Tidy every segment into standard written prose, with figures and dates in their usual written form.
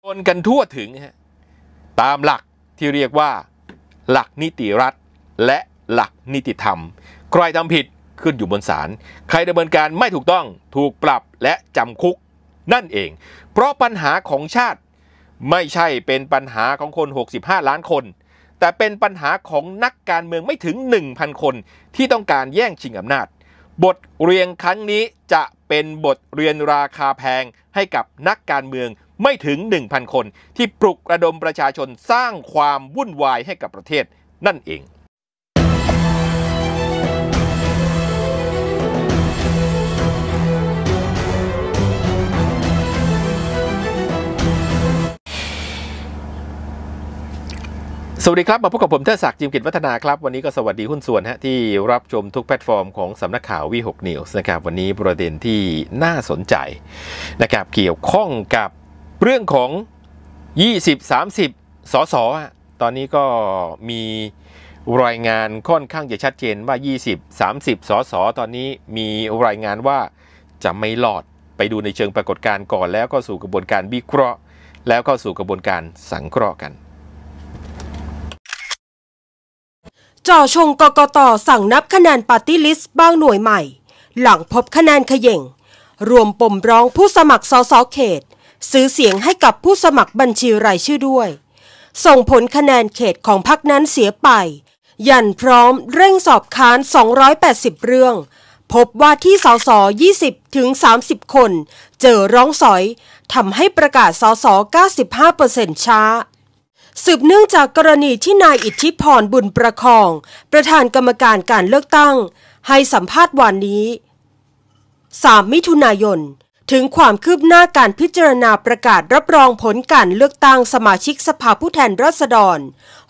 นกันทั่วถึงตามหลักที่เรียกว่าหลักนิติรัฐและหลักนิติธรรมใครทำผิดขึ้นอยู่บนศาลใครดำเนินการไม่ถูกต้องถูกปรับและจำคุกนั่นเองเพราะปัญหาของชาติไม่ใช่เป็นปัญหาของคน65ล้านคนแต่เป็นปัญหาของนักการเมืองไม่ถึง 1,000 คนที่ต้องการแย่งชิงอำนาจบทเรียนครั้งนี้จะเป็นบทเรียนราคาแพงให้กับนักการเมืองไม่ถึง 1,000 คนที่ปลุกระดมประชาชนสร้างความวุ่นวายให้กับประเทศนั่นเองสวัสดีครับมาพบกับผมเทิดศักดิ์ จิมกิจวัฒนาครับวันนี้ก็สวัสดีหุ้นส่วนที่รับชมทุกแพลตฟอร์มของสำนักข่าววี6 News นะครับวันนี้ประเด็นที่น่าสนใจนะครับเกี่ยวข้องกับเรื่องของ20-30 สสตอนนี้ก็มีรายงานค่อนข้างจะชัดเจนว่า20-30 สสตอนนี้มีรายงานว่าจะไม่รอดไปดูในเชิงปรากฏการณ์ก่อนแล้วก็สู่กระบวนการวิเคราะห์แล้วก็สู่กระบวนการสังเคราะห์กันจ่อชงกกต.สั่งนับคะแนนปาร์ตี้ลิสต์บางหน่วยใหม่หลังพบคะแนนเขย่งรวมปมร้องผู้สมัครสสเขตซื้อเสียงให้กับผู้สมัครบัญชีรายชื่อด้วยส่งผลคะแนนเขตของพรรคนั้นเสียไปยันพร้อมเร่งสอบค้าน280เรื่องพบว่าที่สส20-30 คนเจอร้องสอยทำให้ประกาศสส 95% ช้าสืบเนื่องจากกรณีที่นายอิทธิพรบุญประคองประธานกรรมการการเลือกตั้งให้สัมภาษณ์วันนี้3 มิถุนายนถึงความคืบหน้าการพิจารณาประกาศรับรองผลการเลือกตั้งสมาชิกสภาผู้แทนราษฎร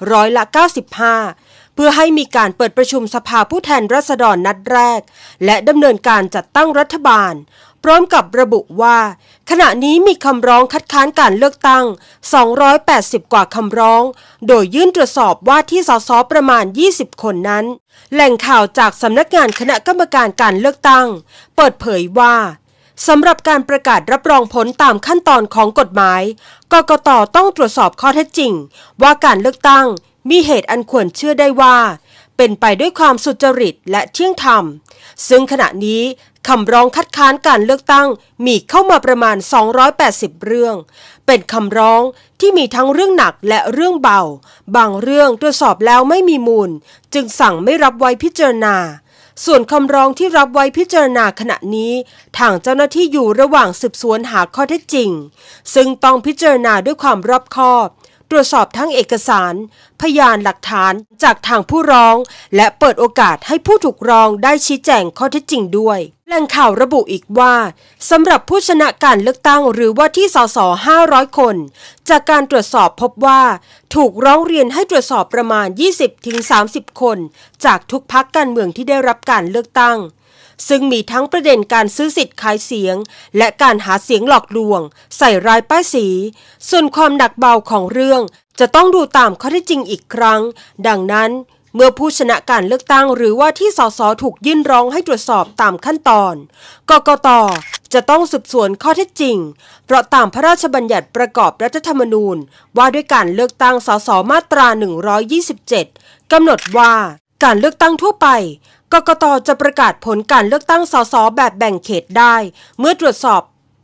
95%เพื่อให้มีการเปิดประชุมสภาผู้แทนราษฎรนัดแรกและดำเนินการจัดตั้งรัฐบาลพร้อมกับระบุว่าขณะนี้มีคำร้องคัดค้านการเลือกตั้ง280กว่าคำร้องโดยยื่นตรวจสอบว่าที่สสประมาณ20คนนั้นแหล่งข่าวจากสำนักงานคณะกรรมการการเลือกตั้งเปิดเผยว่าสำหรับการประกาศรับรองผลตามขั้นตอนของกฎหมายกกต.ต้องตรวจสอบข้อเท็จจริงว่าการเลือกตั้งมีเหตุอันควรเชื่อได้ว่าเป็นไปด้วยความสุจริตและเที่ยงธรรมซึ่งขณะนี้คำร้องคัดค้านการเลือกตั้งมีเข้ามาประมาณ280เรื่องเป็นคำร้องที่มีทั้งเรื่องหนักและเรื่องเบาบางเรื่องตรวจสอบแล้วไม่มีมูลจึงสั่งไม่รับไว้พิจารณาส่วนคำร้องที่รับไว้พิจารณาขณะนี้ทางเจ้าหน้าที่อยู่ระหว่างสืบสวนหาข้อเท็จจริงซึ่งต้องพิจารณาด้วยความรอบคอบตรวจสอบทั้งเอกสารพยานหลักฐานจากทางผู้ร้องและเปิดโอกาสให้ผู้ถูกร้องได้ชี้แจงข้อเท็จจริงด้วยแหล่งข่าวระบุอีกว่าสำหรับผู้ชนะการเลือกตั้งหรือว่าที่สส500คนจากการตรวจสอบพบว่าถูกร้องเรียนให้ตรวจสอบประมาณ 20-30 คนจากทุกพรรคการเมืองที่ได้รับการเลือกตั้งซึ่งมีทั้งประเด็นการซื้อสิทธิ์ขายเสียงและการหาเสียงหลอกลวงใส่ร้ายป้ายสีส่วนความหนักเบาของเรื่องจะต้องดูตามข้อเท็จจริงอีกครั้งดังนั้นเมื่อผู้ชนะการเลือกตั้งหรือว่าที่สสถูกยื่นร้องให้ตรวจสอบตามขั้นตอนกกต.จะต้องสืบสวนข้อเท็จจริงเพราะตามพระราชบัญญัติประกอบรัฐธรรมนูญว่าด้วยการเลือกตั้งสสมาตรา127กำหนดว่าการเลือกตั้งทั่วไปกกต.จะประกาศผลการเลือกตั้งสสแบบแบ่งเขตได้เมื่อตรวจสอบ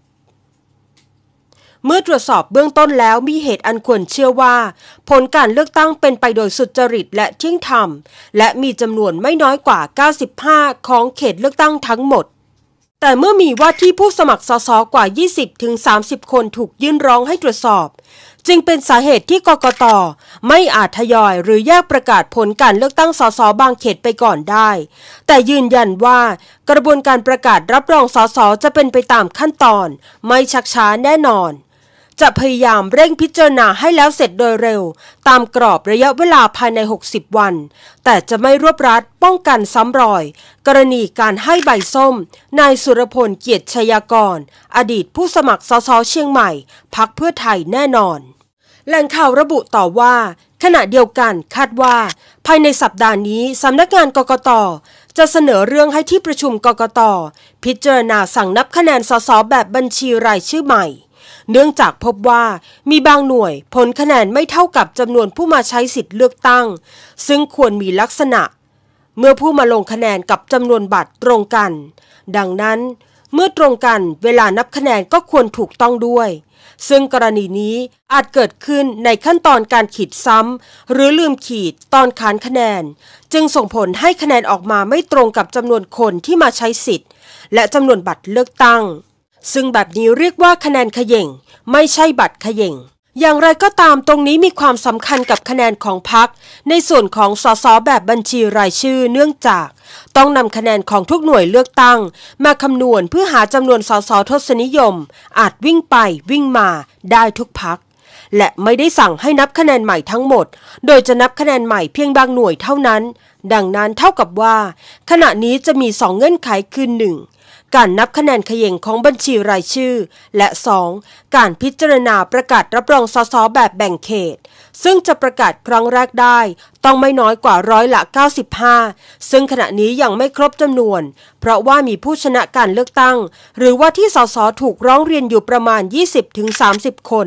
เบื้องต้นแล้วมีเหตุอันควรเชื่อว่าผลการเลือกตั้งเป็นไปโดยสุจริตและเที่ยงธรรมและมีจำนวนไม่น้อยกว่า95ของเขตเลือกตั้งทั้งหมดแต่เมื่อมีว่าที่ผู้สมัครสสกว่า 20-30 คนถูกยื่นร้องให้ตรวจสอบจึงเป็นสาเหตุที่กกต.ไม่อาจทยอยหรือแยกประกาศผลการเลือกตั้งสสบางเขตไปก่อนได้แต่ยืนยันว่ากระบวนการประกาศรับรองสสจะเป็นไปตามขั้นตอนไม่ชักช้าแน่นอนจะพยายามเร่งพิจารณาให้แล้วเสร็จโดยเร็วตามกรอบระยะเวลาภายใน60วันแต่จะไม่รวบรัดป้องกันซ้ำรอยกรณีการให้ใบส้มนายสุรพลเกียรติชยากรอดีตผู้สมัครสสเชียงใหม่พรรคเพื่อไทยแน่นอนแหล่งข่าวระบุต่อว่าขณะเดียวกันคาดว่าภายในสัปดาห์นี้สำนักงานกกต.จะเสนอเรื่องให้ที่ประชุมกกต.พิจารณาสั่งนับคะแนนสสแบบบัญชีรายชื่อใหม่เนื่องจากพบว่ามีบางหน่วยผลคะแนนไม่เท่ากับจำนวนผู้มาใช้สิทธิ์เลือกตั้งซึ่งควรมีลักษณะเมื่อผู้มาลงคะแนนกับจำนวนบัตรตรงกันดังนั้นเมื่อตรงกันเวลานับคะแนนก็ควรถูกต้องด้วยซึ่งกรณีนี้อาจเกิดขึ้นในขั้นตอนการขีดซ้ำหรือลืมขีดตอนขานคะแนนจึงส่งผลให้คะแนนออกมาไม่ตรงกับจำนวนคนที่มาใช้สิทธิ์และจำนวนบัตรเลือกตั้งซึ่งแบบนี้เรียกว่าคะแนนเขย่งไม่ใช่บัตรเขย่งอย่างไรก็ตามตรงนี้มีความสำคัญกับคะแนนของพรรคในส่วนของสสแบบบัญชีรายชื่อเนื่องจากต้องนำคะแนนของทุกหน่วยเลือกตั้งมาคำนวณเพื่อหาจำนวนสสทศนิยมอาจวิ่งไปวิ่งมาได้ทุกพรรคและไม่ได้สั่งให้นับคะแนนใหม่ทั้งหมดโดยจะนับคะแนนใหม่เพียงบางหน่วยเท่านั้นดังนั้นเท่ากับว่าขณะนี้จะมี2เงื่อนไขคือ 1. การนับคะแนนเขย่งของบัญชีรายชื่อและ 2. การพิจารณาประกาศรับรองสสแบบแบ่งเขตซึ่งจะประกาศครั้งแรกได้ต้องไม่น้อยกว่า95%ซึ่งขณะนี้ยังไม่ครบจำนวนเพราะว่ามีผู้ชนะการเลือกตั้งหรือว่าที่สสถูกร้องเรียนอยู่ประมาณ 20-30 คน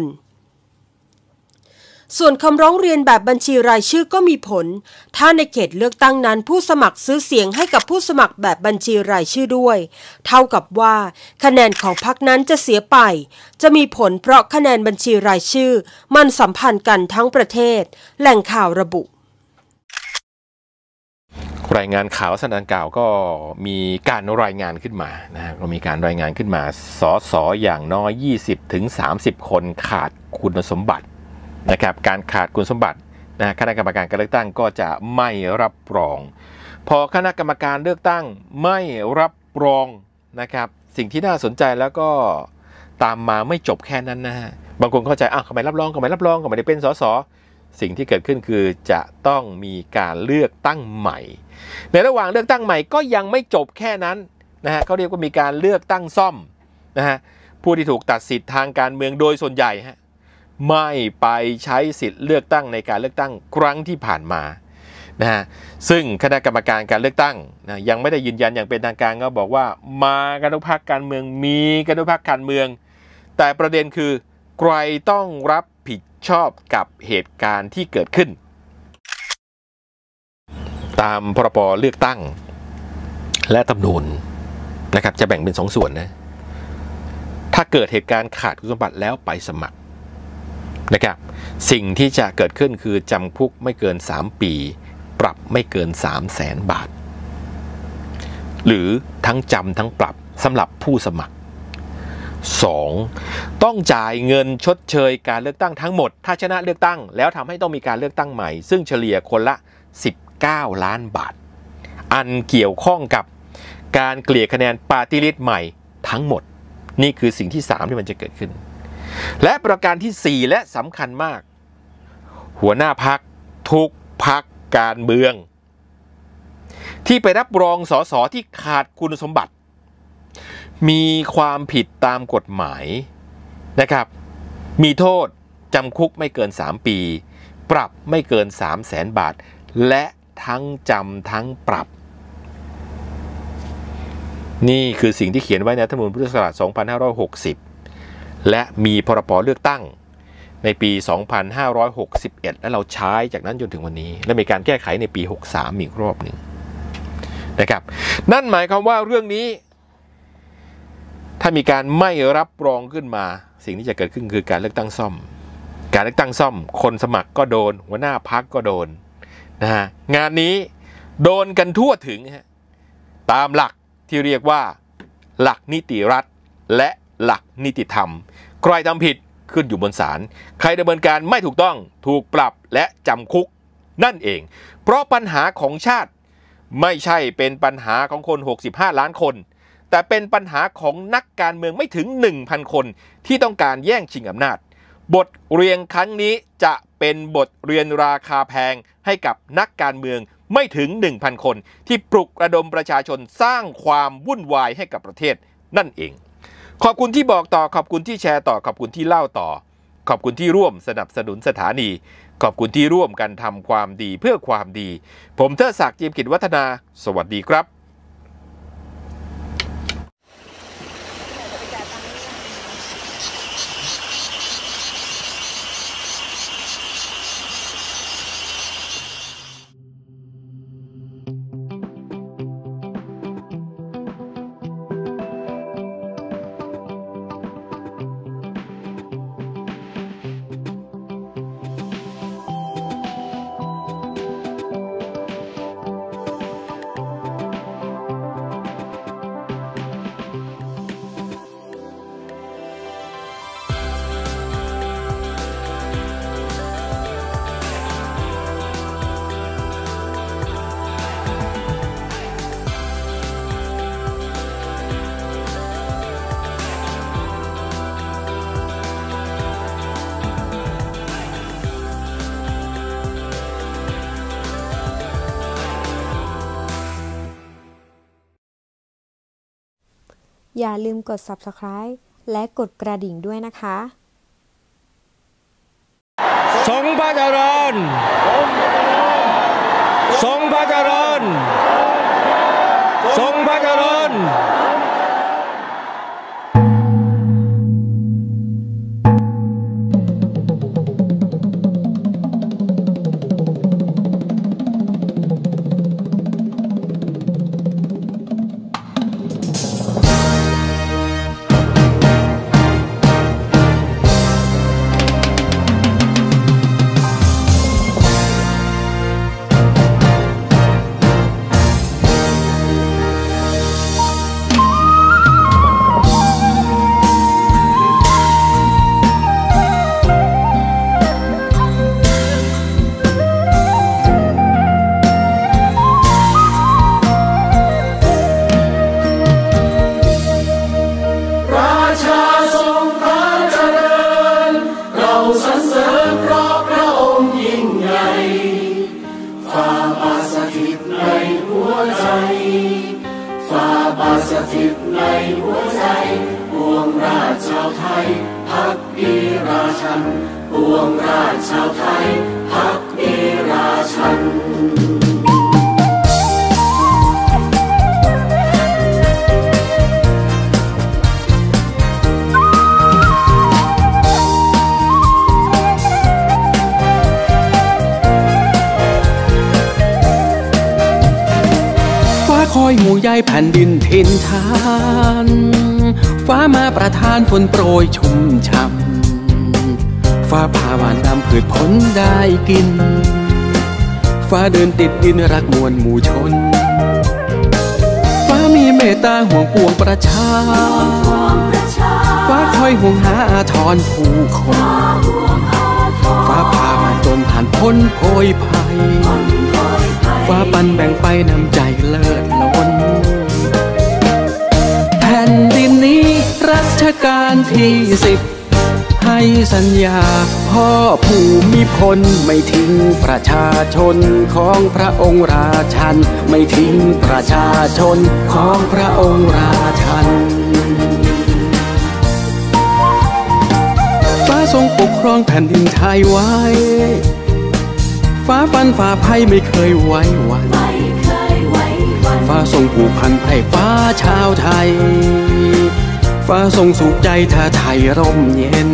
ส่วนคำร้องเรียนแบบบัญชีรายชื่อก็มีผลถ้าในเขตเลือกตั้งนั้นผู้สมัครซื้อเสียงให้กับผู้สมัครแบบบัญชีรายชื่อด้วยเท่ากับว่าคะแนนของพรรคนั้นจะเสียไปจะมีผลเพราะคะแนนบัญชีรายชื่อมันสัมพันธ์กันทั้งประเทศแหล่งข่าวระบุรายงานข่าวลักษณะดังกล่าวก็มีการรายงานขึ้นมานะก็มีการรายงานขึ้นมาสสอย่างน้อย 20-30 คนขาดคุณสมบัตินะครับการขาดคุณสมบัตินะคณะกรรมการการเลือกตั้งก็จะไม่รับรองพอคณะกรรมการเลือกตั้งไม่รับรองนะครับสิ่งที่น่าสนใจแล้วก็ตามมาไม่จบแค่นั้นนะฮะบางคนเข้าใจทำไมรับรองก็ไม่รับรองก็ไม่ได้เป็นสสสิ่งที่เกิดขึ้นคือจะต้องมีการเลือกตั้งใหม่ในระหว่างเลือกตั้งใหม่ก็ยังไม่จบแค่นั้นนะฮะเขาเรียกว่ามีการเลือกตั้งซ่อมนะฮะผู้ที่ถูกตัดสิทธิ์ทางการเมืองโดยส่วนใหญ่ฮะไม่ไปใช้สิทธิ์เลือกตั้งในการเลือกตั้งครั้งที่ผ่านมานะฮะซึ่งคณะกรรมการการเลือกตั้งนะยังไม่ได้ยืนยันอย่างเป็นทางการก็บอกว่ามากันทุกพรรคการเมืองมีกันทุกพรรคการเมืองแต่ประเด็นคือใครต้องรับผิดชอบกับเหตุการณ์ที่เกิดขึ้นตามพรบเลือกตั้งและรัฐธรรมนูญนะครับจะแบ่งเป็น2ส่วนนะถ้าเกิดเหตุการณ์ขาดคุณสมบัติแล้วไปสมัครนะครับสิ่งที่จะเกิดขึ้นคือจำคุกไม่เกิน3 ปีปรับไม่เกิน 300,000 บาทหรือทั้งจำทั้งปรับสำหรับผู้สมัคร 2. ต้องจ่ายเงินชดเชยการเลือกตั้งทั้งหมดถ้าชนะเลือกตั้งแล้วทำให้ต้องมีการเลือกตั้งใหม่ซึ่งเฉลี่ยคนละ19 ล้านบาทอันเกี่ยวข้องกับการเกลี่ยคะแนนปาร์ตี้ลิสต์ใหม่ทั้งหมดนี่คือสิ่งที่3ที่มันจะเกิดขึ้นและประการที่4และสำคัญมากหัวหน้าพรรคทุกพรรคการเมืองที่ไปรับรองสสที่ขาดคุณสมบัติมีความผิดตามกฎหมายนะครับมีโทษจำคุกไม่เกิน3 ปีปรับไม่เกิน 300,000 บาทและทั้งจำทั้งปรับนี่คือสิ่งที่เขียนไว้ในรัฐธรรมนูญพุทธศักราช 2560 และมีพรบเลือกตั้งในปี 2561 และเราใช้จากนั้นจนถึงวันนี้และมีการแก้ไขในปี 63 อีกรอบหนึ่งนะครับนั่นหมายความว่าเรื่องนี้ถ้ามีการไม่รับรองขึ้นมาสิ่งที่จะเกิดขึ้นคือการเลือกตั้งซ่อมการเลือกตั้งซ่อมคนสมัครก็โดนหัวหน้าพรรคก็โดนนะฮะงานนี้โดนกันทั่วถึงตามหลักที่เรียกว่าหลักนิติรัฐและหลักนิติธรรมใครทำผิดขึ้นอยู่บนศาลใครดำเนินการไม่ถูกต้องถูกปรับและจำคุกนั่นเองเพราะปัญหาของชาติไม่ใช่เป็นปัญหาของคน65 ล้านคนแต่เป็นปัญหาของนักการเมืองไม่ถึง 1,000 คนที่ต้องการแย่งชิงอำนาจบทเรียนครั้งนี้จะเป็นบทเรียนราคาแพงให้กับนักการเมืองไม่ถึง 1,000 คนที่ปลุกระดมประชาชนสร้างความวุ่นวายให้กับประเทศนั่นเองขอบคุณที่บอกต่อขอบคุณที่แชร์ต่อขอบคุณที่เล่าต่อขอบคุณที่ร่วมสนับสนุนสถานีขอบคุณที่ร่วมกันทำความดีเพื่อความดีผมเทิดศักดิ์ จิมกิจวัฒนาสวัสดีครับอย่าลืมกด Subscribe และกดกระดิ่งด้วยนะคะทรงพระเจริญทรงพระเจริญทรงพระเจริญสถิตในหัวใจปวงราชชาวไทยพักดีราชันปวงราชชาวไทยพักดีราชันคอยห่วงใยแผ่นดินถิ่นฐานฟ้ามาประทานฝนโปรยชุ่มช่ำฟ้าผ่าหวานนำพืชผลได้กินฟ้าเดินติดดินรักมวลหมู่ชนฟ้ามีเมตตาห่วงปวงประชาฟ้าคอยห่วงหาอาทรผู้คนฟ้าผ่าหวานจนผ่านพ้นโพยภัยฟ้าปันแบ่งไปนำใจเลิศล้นแผ่นดินนี้รัชกาลที่10ให้สัญญาพ่อภูมิพลไม่ทิ้งประชาชนของพระองค์ราชันไม่ทิ้งประชาชนของพระองค์ราชันฟ้าทรงปกครองแผ่นดินไทยไว้ฟ้าฟันฝ่าภัยไม่เคยไว้วันฟ้าทรงผูกพันไพร่ฟ้าชาวไทยฟ้าทรงสุขใจถ้าไทยร่มเย็น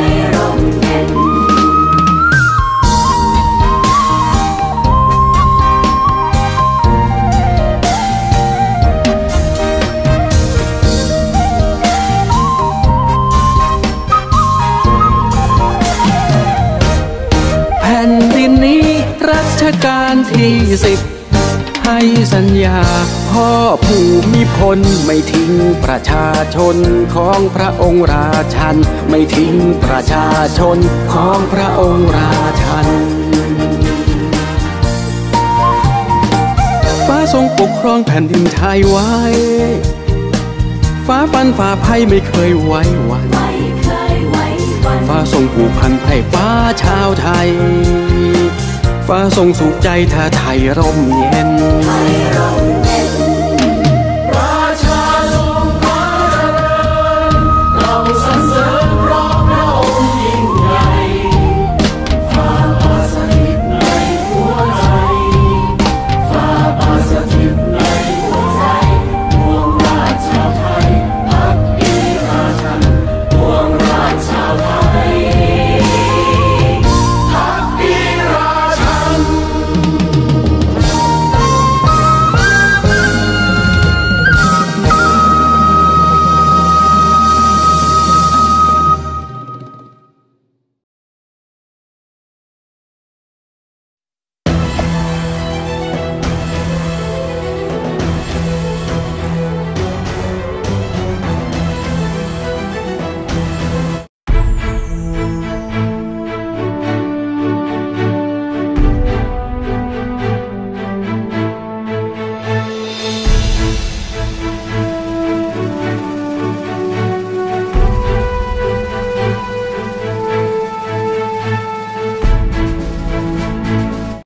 แผ่นดินนี้รัชกาลที่10ให้สัญญาพ่อภูมิพลไม่ทิ้งประชาชนของพระองค์ราชันไม่ทิ้งประชาชนของพระองค์ราชันฟ้าทรงปกครองแผ่นดินไทยไว้ฟ้าฟันฝ่าภัยไม่เคยไว้วันฟ้าทรงผูกพันไพร่ฟ้าชาวไทยฟ้าทรงสุขใจถ้าไทยร่มเย็น